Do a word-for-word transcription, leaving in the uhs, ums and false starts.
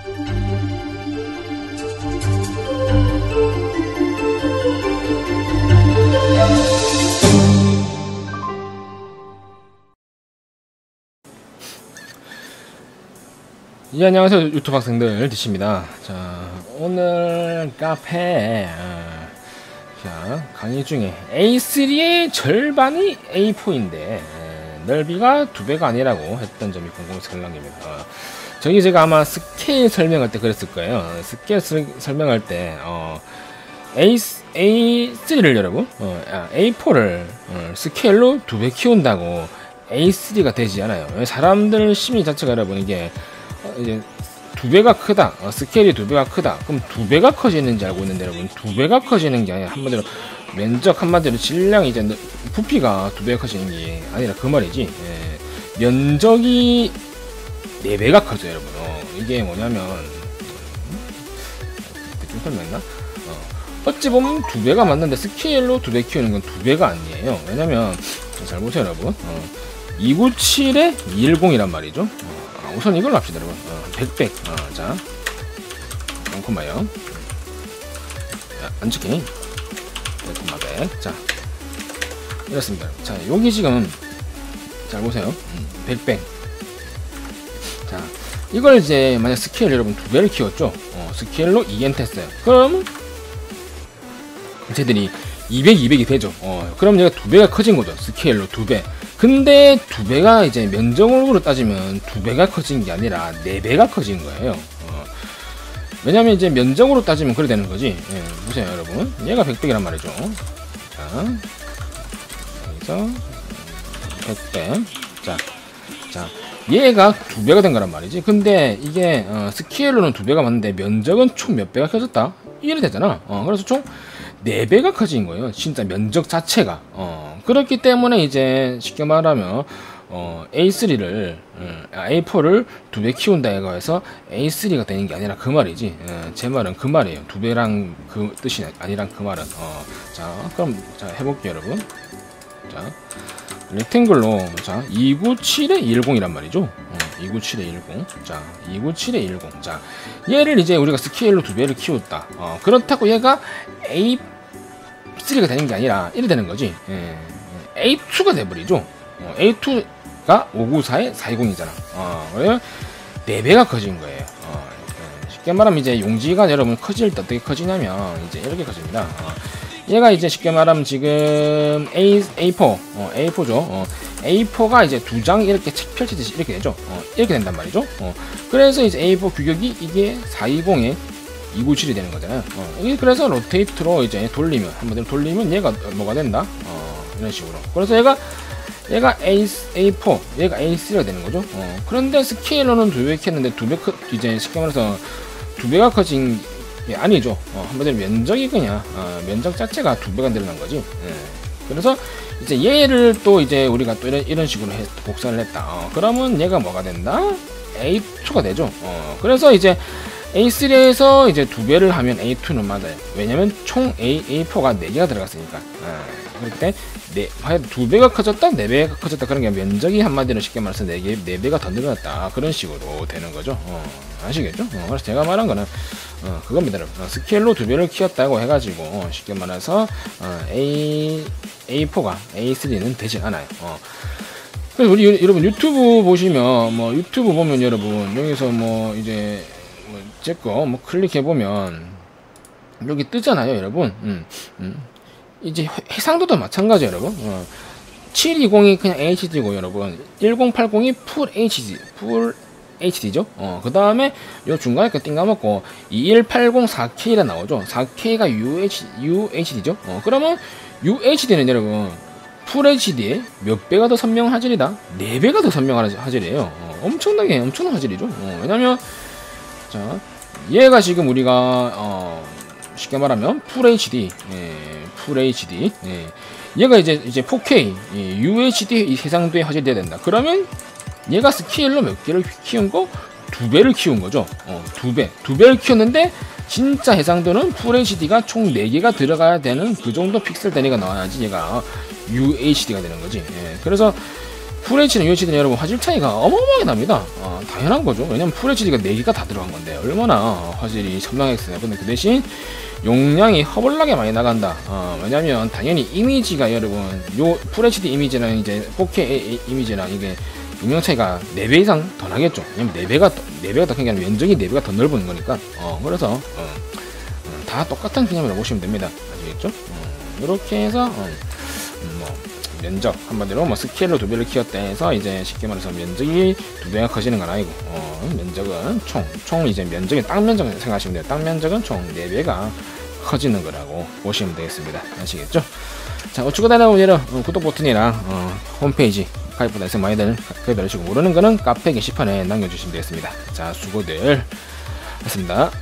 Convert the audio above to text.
예, 안녕하세요 유튜브 학생들 디씨입니다. 자, 오늘 카페 어, 자, 강의 중에 에이 쓰리의 절반이 에이 포인데 에, 넓이가 두 배가 아니라고 했던 점이 궁금해서입니다. 어, 저기 제가 아마 스케일 설명할 때 그랬을 거예요. 스케일 스, 설명할 때 어, 에이, 에이 쓰리를 여러분 어, 아, 에이 포를 어, 스케일로 두 배 키운다고 에이 쓰리가 되지 않아요. 사람들 심리 자체가 여러분 이게 이제 두 배가 크다, 어, 스케일이 두 배가 크다. 그럼 두 배가 커지는지 알고 있는데 여러분, 두 배가 커지는 게 아니라 한마디로 면적 한마디로 질량이 이제 부피가 두 배가 커지는 게 아니라 그 말이지. 예, 면적이 네 배가 커져요, 여러분. 어, 이게 뭐냐면 대충 설명했나? 어, 어찌 보면 두 배가 맞는데 스케일로 두 배 키우는 건 두 배가 아니에요. 왜냐면 잘 보세요, 여러분. 어, 이백구십에 이백십이란 말이죠. 어, 우선 이걸로 합시다, 여러분. 어, 백, 백. 어, 자, 콤마요. 안 찍게. 백, 백. 자, 이렇습니다. 자, 여기 지금 잘 보세요. 음, 백, 백. 자, 이걸 이제 만약 스케일 여러분 두 배를 키웠죠. 어, 스케일로 이 엔트 했어요. 그럼 쟤들이 이백, 이백이 되죠. 어, 그럼 얘가 두 배가 커진 거죠. 스케일로 두 배. 근데 두 배가 이제 면적으로 따지면 두 배가 커진 게 아니라 네 배가 커진 거예요. 어, 왜냐면 이제 면적으로 따지면 그래 되는 거지. 예, 보세요, 여러분. 얘가 백 백이란 말이죠. 자, 여기서 백 백. 자, 자, 얘가 두 배가 된 거란 말이지. 근데 이게 어, 스케일로는 두 배가 맞는데 면적은 총 몇 배가 커졌다? 이래 되잖아. 어, 그래서 총 네 배가 커진 거예요. 진짜 면적 자체가. 어, 그렇기 때문에 이제 쉽게 말하면 어, 에이 쓰리를 음, 에이 포를 두 배 키운다 해서 에이 쓰리가 되는 게 아니라 그 말이지. 예, 제 말은 그 말이에요. 두 배랑 그 뜻이 아니란 그 말은. 어, 자, 그럼 자 해볼게요, 여러분. 자, 렉탱글로 자 이백구십에 이백십이란 말이죠. 어, 이백구십에 이백십. 자, 이백구십에 이백십. 자, 얘를 이제 우리가 스케일로 두 배를 키웠다. 어, 그렇다고 얘가 에이 쓰리가 되는 게 아니라 이래 되는 거지. 예, 에이 투가 돼버리죠. 어, 에이 투가 오백구십사에 사백이십이잖아. 어, 그래서 네 배가 커진 거예요. 어, 쉽게 말하면 이제 용지가 여러분 커질 때 어떻게 커지냐면 이제 이렇게 커집니다. 어, 얘가 이제 쉽게 말하면 지금 A, 에이 포, 어, 에이 포죠. 어, 에이 포가 이제 두 장 이렇게 책 펼치듯이 이렇게 되죠. 어, 이렇게 된단 말이죠. 어, 그래서 이제 에이 포 규격이 이게 사백이십에 이백구십이 되는 거잖아요. 어, 이게 그래서 로테이트로 이제 돌리면 한마디로 돌리면 얘가 뭐가 된다. 어, 이런 식으로. 그래서 얘가 얘가 에이, 에이 포, 얘가 에이 쓰리가 되는 거죠. 어, 그런데 스케일러는 두 배 켰는데 두 배 크 이제 쉽게 말해서 두 배가 커진 게 아니죠. 어, 한마디로 면적이 그냥 어, 면적 자체가 두 배가 늘어난 거지. 예. 그래서 이제 얘를 또 이제 우리가 또 이런 이런 식으로 해, 복사를 했다. 어, 그러면 얘가 뭐가 된다? 에이 투가 되죠. 어, 그래서 이제 에이 쓰리에서 이제 두 배를 하면 에이 투는 맞아요. 왜냐면 총 A, 에이 포가 네 개가 들어갔으니까. 아, 그렇기 때문에 네, 두 배가 커졌다, 네 배가 커졌다. 그런 게 면적이 한마디로 쉽게 말해서 네 개, 네 배가 더 늘어났다. 그런 식으로 되는 거죠. 어, 아시겠죠? 어, 그래서 제가 말한 거는 어, 그겁니다. 어, 스케일로 두 배를 키웠다고 해가지고 어, 쉽게 말해서 어, A, 에이 포가 에이 쓰리는 되지 않아요. 어. 그래서 우리 여러분 유튜브 보시면 뭐 유튜브 보면 여러분 여기서 뭐 이제 뭐 제거 뭐 클릭해 보면 여기 뜨잖아요, 여러분. 음, 음. 이제 해상도도 마찬가지, 여러분. 어. 칠백이십이 그냥 에이치디고 여러분. 천팔십이 풀 에이치디, 풀 에이치디죠. 어, 그 다음에 요 중간에 그 띵 까먹고 이천백팔십 사 케이가 나오죠. 사 케이가 유에이치, 유에이치디죠. 어, 그러면 유에이치디는 여러분 풀 에이치디에 몇 배가 더 선명 화질이다? 네 배가 더 선명 화질이에요. 어, 엄청나게 엄청난 화질이죠. 어, 왜냐면 자, 얘가 지금 우리가 어, 쉽게 말하면 풀 에이치디, 예, 풀 에이치디, 예, 얘가 이제 이제 포케이, 예, 유에이치디 해상도의 화질이 돼야 된다. 그러면 얘가 스케일로 몇 개를 키운 거? 두 배를 키운 거죠. 어, 두 배, 두 배를 키웠는데 진짜 해상도는 풀 에이치디가 총 네 개가 들어가야 되는 그 정도 픽셀 단위가 나와야지 얘가 유에이치디가 되는 거지. 예, 그래서 풀에이치디랑 유에이치디는 여러분 화질 차이가 어마어마하게 납니다. 어, 당연한 거죠. 왜냐면 풀에이치디가 네 개가 다 들어간 건데 얼마나 화질이 첨단했어요. 근데 그 대신 용량이 허벌나게 많이 나간다. 어, 왜냐면 당연히 이미지가 여러분 요 풀에이치디 이미지랑 이제 포케이 이미지랑 이게 용량 차이가 네 배 이상 더 나겠죠. 왜냐면 네 배가 네 배가 더 큰 게 아니라 면적이 네 배가 더 넓은 거니까. 어, 그래서 어, 어, 다 똑같은 개념이라고 보시면 됩니다. 아시겠죠? 어, 이렇게 해서 어, 음, 뭐 면적 한마디로 뭐 스케일로 두 배를 키웠다 해서 이제 쉽게 말해서 면적이 두 배가 커지는 건 아니고 어, 면적은 총 총 이제 면적이 땅 면적 생각하시면 돼요. 땅 면적은 총 네 배가 커지는 거라고 보시면 되겠습니다. 아시겠죠? 자, 어쩌고다나 오늘은 어, 구독 버튼이랑 어, 홈페이지 가입 버튼 많이들 가입해 주시고 모르는 거는 카페 게시판에 남겨주시면 되겠습니다. 자, 수고들 했습니다.